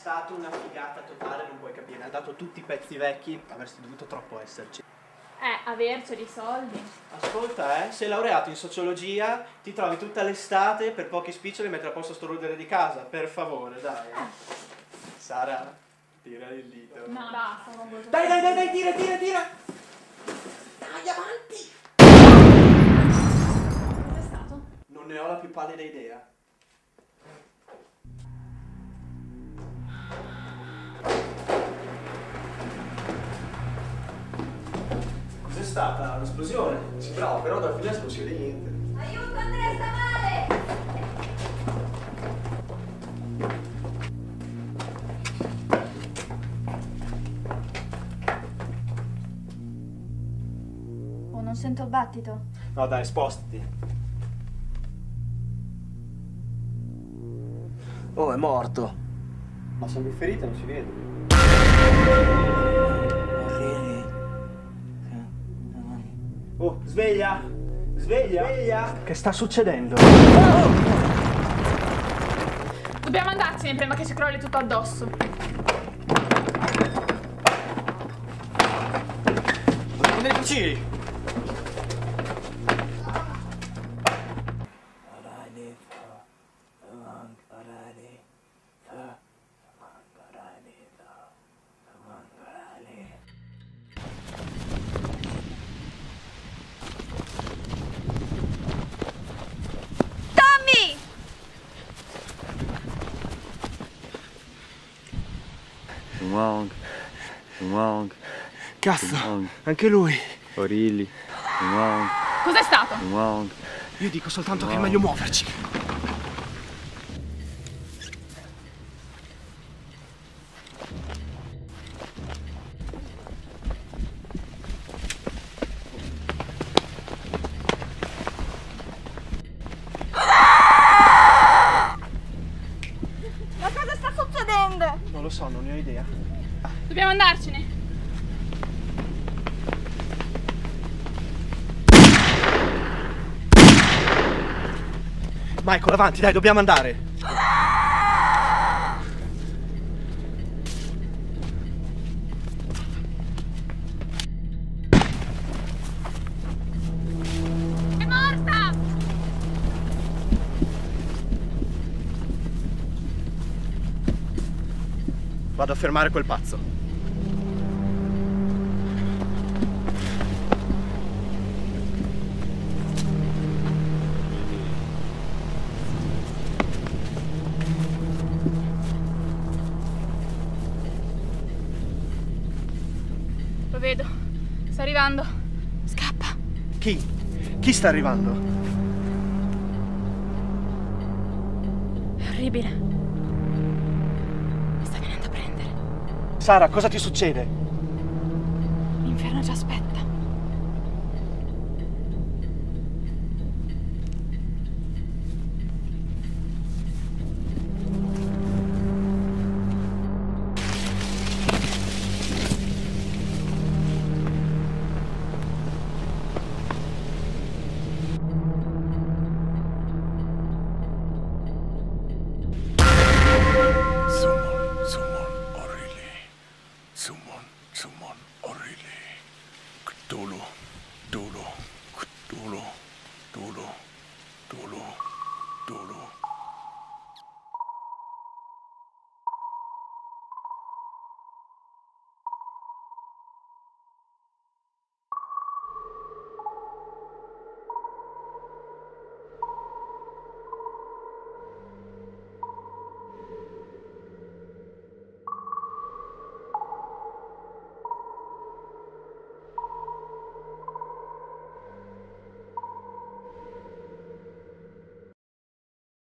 stata una figata totale, non puoi capire. Ha dato tutti i pezzi vecchi, avresti dovuto troppo esserci. Averceli i soldi. Ascolta, sei laureato in sociologia, ti trovi tutta l'estate per pochi spiccioli mettere a posto sto rudere di casa, per favore, dai. Sara, tira il dito. No, basta, non voglio. Dai, tira! Dai, avanti! Cos'è stato? Non ne ho la più pallida idea. Cos'è stata? Un'esplosione? Sì, bravo, però dal finesco non si vede niente. Aiuto, Andrea, sta male! Oh, non sento il battito. No, dai, spostati. Oh, è morto. Ma sono ferite, non si vede. Oh, sveglia! Sveglia! Che sta succedendo? Dobbiamo andarcene prima che ci crolli tutto addosso. Andiamo nei fucili! Wrong. Cazzo, anche lui. Orilli. Wrong. Cos'è stato? Wrong. Io dico soltanto che è meglio muoverci. Ma cosa sta succedendo? Non lo so, non ne ho idea. Dobbiamo andarcene. Michael, avanti, dai, dobbiamo andare. È morta! Vado a fermare quel pazzo. Lo vedo. Sta arrivando. Scappa. Chi? Chi sta arrivando? È orribile. Mi sta venendo a prendere. Sara, cosa ti succede? L'inferno ci aspetta. Summon Orili. Cthulhu, Cthulhu, Cthulhu, Cthulhu, Cthulhu, Cthulhu.